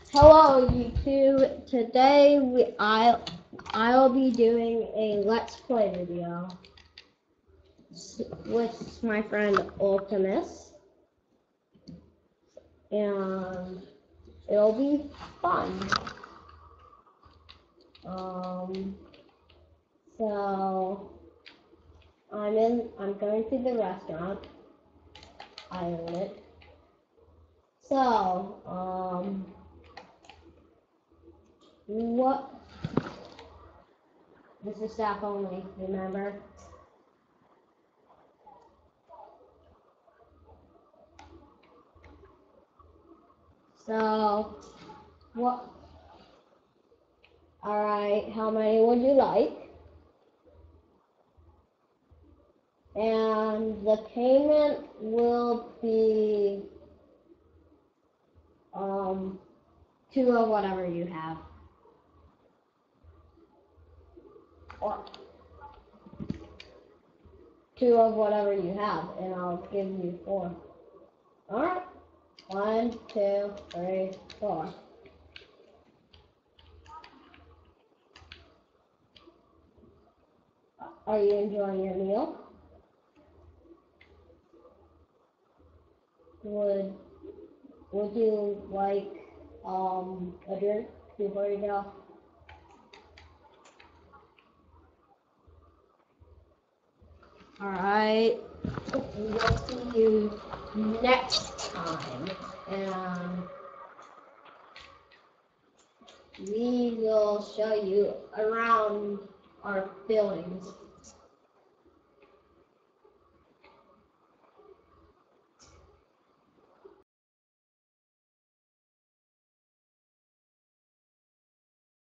Hello YouTube. Today I'll be doing a Let's Play video with my friend Ultimus, and it'll be fun. So I'm going to the restaurant. I own it. So what? This is staff only. Remember. So, what? Alright, how many would you like? And the payment will be, 2 of whatever you have. Or 2 of whatever you have, and I'll give you 4. Alright. 1, 2, 3, 4. Are you enjoying your meal? Would you like a drink before you go? Alright. We'll see you next time. And we will show you around our buildings.